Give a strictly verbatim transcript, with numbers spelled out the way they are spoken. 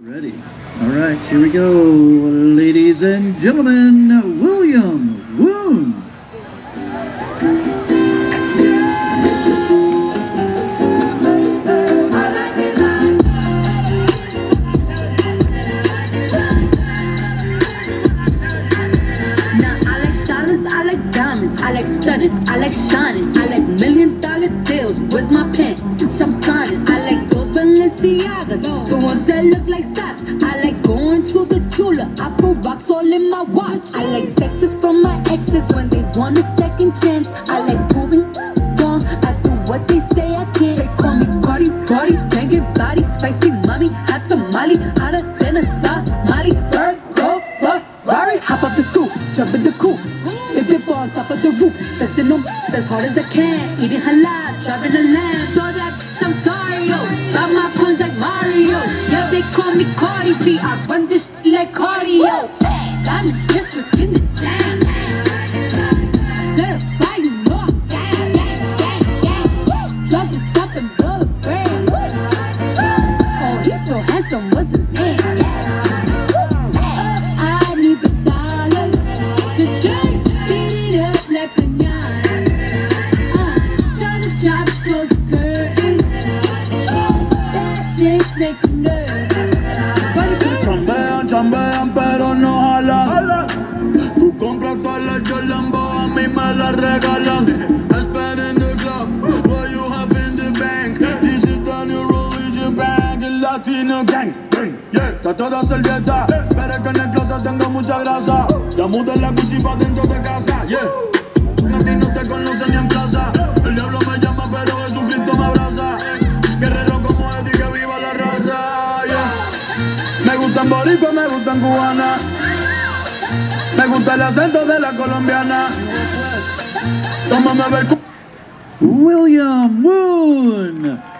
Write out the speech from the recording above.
Ready. All right, here we go. Ladies and gentlemen, William Woon. I like stunning, I like shining, I like million dollar deals. Where's my pen? Bitch, I'm signing. I like those Balenciagas, the ones that look like socks. I like going to the jeweler, I put rocks all in my watch. I like texts from my exes when they want a second chance. I like proving wrong, I do what they say I can't. They call me Cardi, Cardi, banging body, spicy mommy, hot tamale, hotter than a Somali. Bird, go, Ferrari, hop up the stoop, jump in the coupe. They dip on top of the roof, flexing them as hard as I can. Eating halal, driving a lamb. So that I'm sorry, yo. Got my coins like Mario. Yeah, they call me Cardi B. I run this shit like cardio. I'm the district in the jam. Certified, you know I'm gang, gang, gang, gang. Drop the top and blow the brand. Oh, he's so handsome, what's his name? I need the dollars to change. Like a nyan. Uh, tell the job to close the curtains. That chick make you nervous. Chambean, chambean, pero no jalan. Tú compras todas las Lambo, a mí me la regalan. I spend in the club, what you have in the bank. This is the new religion bank, el Latino gang. Yeah, está toda servieta, pero es que en el closet tengo mucha grasa. Ya mudé la Gucci pa' dentro de casa, yeah. A ti no te conocen ni en plaza. El diablo me llama, pero Jesucristo me abraza. Guerrero como Eddie, que viva la raza, yeah. Me gustan boricua, me gustan cubana. Me gusta el acento de la colombiana. Tómame a ver. William Woon.